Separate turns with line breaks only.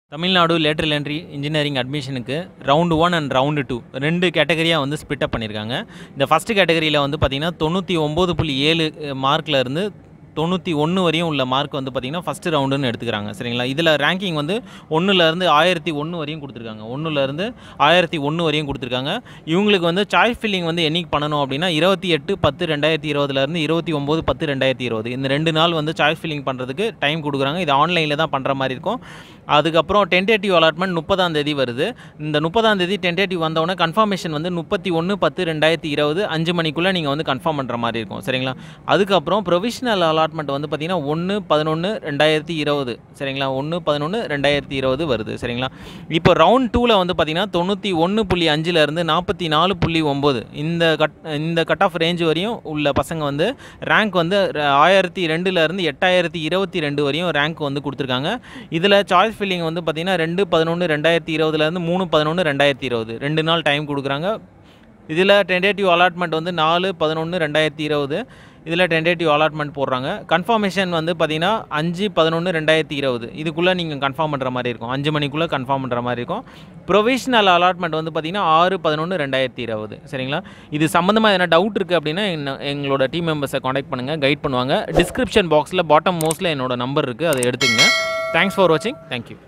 Tamil Nadu lateral entry engineering அட்மிஷனுக்கு round 1 and round 2 2 கேட்டகரியாக வந்து ஸ்பிட் அப் பண்ணியிருக்காங்க. இந்த ஃபஸ்ட்டு கேட்டகரியில் வந்து பார்த்திங்கன்னா 99.7 மார்க்கில் இருந்து 91 வரையும் உள்ள மார்க் வந்து பார்த்திங்கன்னா ஃபஸ்ட்டு ரவுண்டுன்னு எடுத்துக்கிறாங்க. சரிங்களா? இதில் ரேங்கிங் வந்து 1லேருந்து 1001 வரையும் கொடுத்துருக்காங்க. 1லேருந்து 1001 வரையும் கொடுத்துருக்காங்க. இவங்களுக்கு வந்து சாய்ஸ் ஃபில்லிங் வந்து என்னைக்கு பண்ணணும் அப்படின்னா 28/10/2020லேருந்து 29/10/2020 இந்த 2 நாள் வந்து சாய்ஸ் ஃபில்லிங் பண்ணுறதுக்கு டைம் கொடுக்குறாங்க. இது ஆன்லைனில் தான் பண்ணுற மாதிரி இருக்கும். அதுக்கப்புறம் டென்டேட்டிவ் அலாட்மெண்ட் 30ஆம் தேதி வருது. இந்த 30ஆம் தேதி டென்டேட்டிவ் வந்தவுடனே கன்ஃபர்மேஷன் வந்து 31/10/2020 5 மணிக்குள்ளே நீங்கள் வந்து கன்ஃபார்ம் பண்ணுற மாதிரி இருக்கும். சரிங்களா? அதுக்கப்புறம் ப்ரொவிஷனல் அலாட்மெண்ட் வந்து பார்த்திங்கன்னா 1/11/2020 சரிங்களா? 1/11/2020 வருது. சரிங்களா? இப்போ ரவுண்ட் 2ல் வந்து பார்த்திங்கன்னா 91.5லேருந்து 44.9 இந்த கட் ஆஃப் ரேஞ்ச் வரையும் உள்ள பசங்க வந்து ரேங்க் வந்து 1002லேருந்து 8022 வரையும் ரேங்க் வந்து கொடுத்துருக்காங்க. இதில் சாய்ஸ் ஃபில்லிங் வந்து பார்த்திங்கன்னா 2/11/2020லேருந்து 3/11/2020 2 நாள் டைம் கொடுக்குறாங்க. இதில் டென்டேட்டிவ் அலாட்மெண்ட் வந்து 4/11/2020 இதில் டென்டேட்டிவ் அலாட்மெண்ட் போடுறாங்க. கன்ஃபர்மேஷன் வந்து பார்த்திங்கன்னா 5/11/2020 இதுக்குள்ளே நீங்கள் கன்ஃபார்ம் பண்ணுற மாதிரி இருக்கும். 5 மணிக்குள்ளே கன்ஃபார்ம் பண்ணுற மாதிரி இருக்கும். ப்ரொவிஷனல் அலாட்மெண்ட் வந்து பார்த்திங்கன்னா 6/11/2020 சரிங்களா? இது சம்மந்தமாக எதனா டவுட் இருக்குது அப்படின்னா எங்களோட டீம் மெம்பர்ஸை காண்டாக்ட் பண்ணுங்கள், கைட் பண்ணுவாங்க. டிஸ்கிரிப்ஷன் பாக்ஸில் பாட்டம் மோஸ்ட்டில் என்னோட நம்பர் இருக்குது, அதை எடுத்துக்கங்க. தேங்க்ஸ் ஃபார் வாட்சிங். தேங்க்யூ.